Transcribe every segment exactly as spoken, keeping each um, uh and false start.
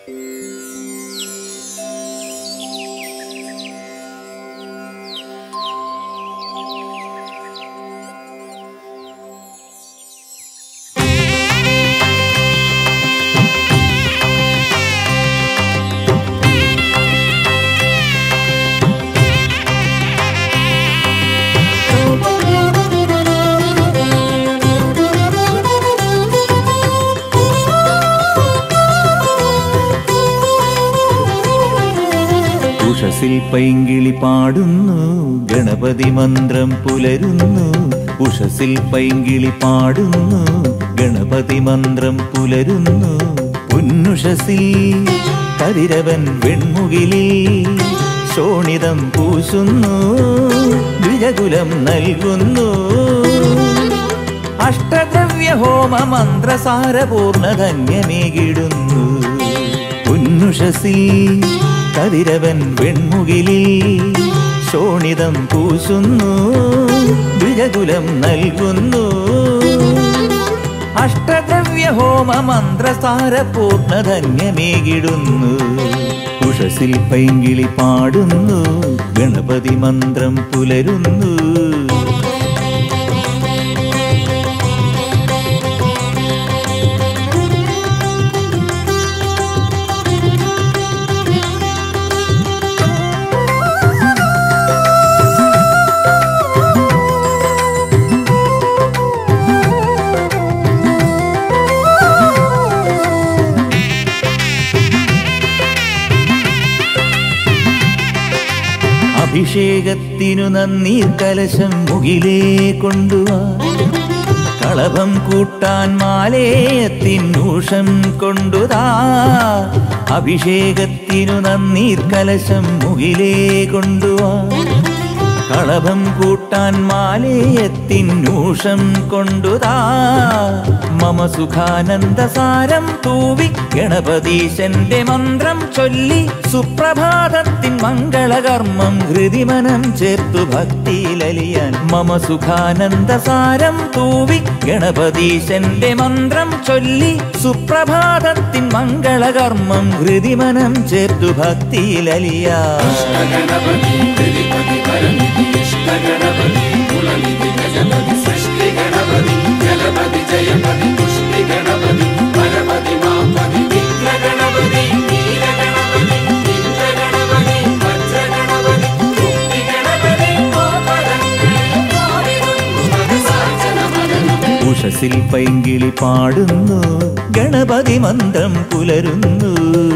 ഉഷസിൽ പൈങ്കിളി പാടുന്നു ഗണപതി മന്ത്രം പുലരുന്നു. ഉഷസിൽ പൈങ്കിളി പാടുന്നു ഗണപതി മന്ത്രം പുലരുന്നു. ഉന്നുഷസിൽ കതിരവൻ വെൺമുകിലിൽ ശോണിതം പൂശുന്നു, ദ്വിജകുലം നൽകുന്നു. അഷ്ടദ്രവ്യ ഹോമ മന്ത്രസാരപൂർണധന്യമേകിടുന്നു. ഉന്നുഷസിൽ കതിരവൻ വെൺമുകിലിൽ ശോണിതം പൂശുന്നു, ദ്വിജകുലം നൽകുന്നു. അഷ്ടദ്രവ്യ ഹോമ മന്ത്രസാരപൂർണധന്യമേകിടുന്നു. ഉഷസിൽ പൈങ്കിളി പാടുന്നു ഗണപതി മന്ത്രം പുലരുന്നു. അഭിഷേകത്തിനു നന്നീർ കലശം മുകിലേ കൊണ്ടുവാ, കളഭം കൂട്ടാൻ മാലേയത്തിനൂഷം കൊണ്ടുതാ. അഭിഷേകത്തിനു നന്നീർ കലശം മുകിലേ കൊണ്ടുവാ, കളഭം കൂട്ടാൻ മാലേയത്തിനൂഷം കൊണ്ടുതാ. മമ സുഖാനന്ദസാരം തൂവി ഗണപതീശന്റെ മന്ത്രം ചൊല്ലി, സുപ്രഭാതത്തിൻ മംഗളകർമ്മം ഹൃദിമനം ചേർത്തു ഭക്തിയിലലിയാൻ. മമ സുഖാനന്ദസാരം തൂവി ഗണപതീശന്റെ മന്ത്രം ചൊല്ലി, സുപ്രഭാതത്തിൻ മംഗളകർമ്മം ഹൃദിമനം ചേർത്തു ഭക്തിയിലലിയാൻ. ഉഷസിൽ പൈങ്കിളി പാടുന്നു ഗണപതി മന്ത്രം പുലരുന്നു.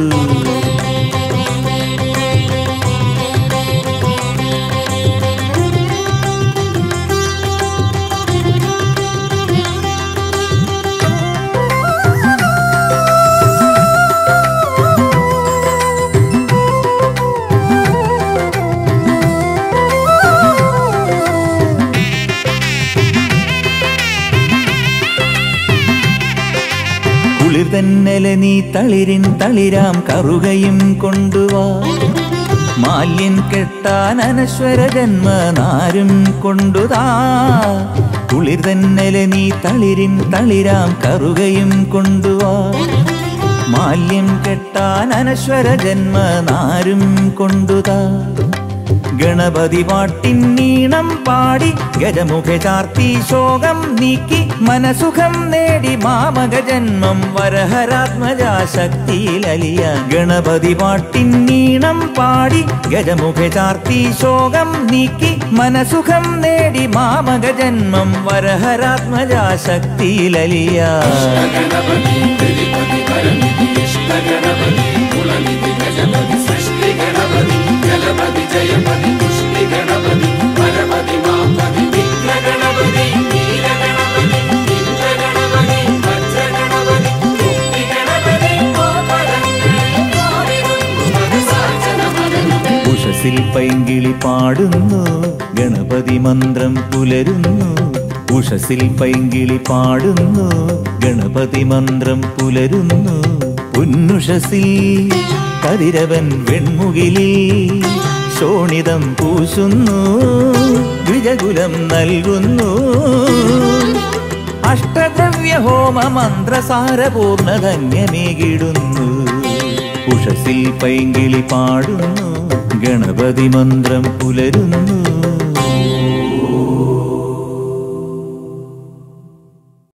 കുളിർതന്നല നീ തളിരിൻ തളിരാം കറുകയും കൊണ്ടുവാ, മാല്യൻ കെട്ടാൻ അനശ്വര ജന്മനാരും കൊണ്ടുതാ. കുളിർതന്നല നീ തളിരിൻ തളിരാം കറുകയും കൊണ്ടുവാ, മാല്യം കെട്ടാൻ അനശ്വര ജന്മനാരും കൊണ്ടുതാ. ഗണപതി പാട്ടിൻ നീണം പാടി ഗജമുഖ ചാർത്തി ശോകം നീക്കി, മനസുഖം നേടി മാമക ജന്മം വരഹരാത്മജാശക്തിയിലലിയ. ഗണപതി പാട്ടിൻ നീണം പാടി ഗജമുഖ ചാർത്തി ശോകം നീക്കി, മനസുഖം നേടി മാമക ജന്മം വരഹരാത്മജാശക്തിയിലലിയ. ഉഷസിൽ പൈങ്കിളി പാടുന്നു ഗണപതി മന്ത്രം പുലരുന്നു. ഉഷസിൽ പൈങ്കിളി പാടുന്നു ഗണപതി മന്ത്രം പുലരുന്നു. ഉന്നുഷസിൽ കതിരവൻ വെൺമുകിലിൽ ശോണിതം പൂശുന്നു, ദ്വിജകുലം നൽകുന്നു. അഷ്ടദ്രവ്യ ഹോമ മന്ത്രസാരപൂർണധന്യമേകിടുന്നു. ഉഷസിൽ പൈങ്കിളി പാടുന്നു ഗണപതി മന്ത്രം പുലരുന്നു.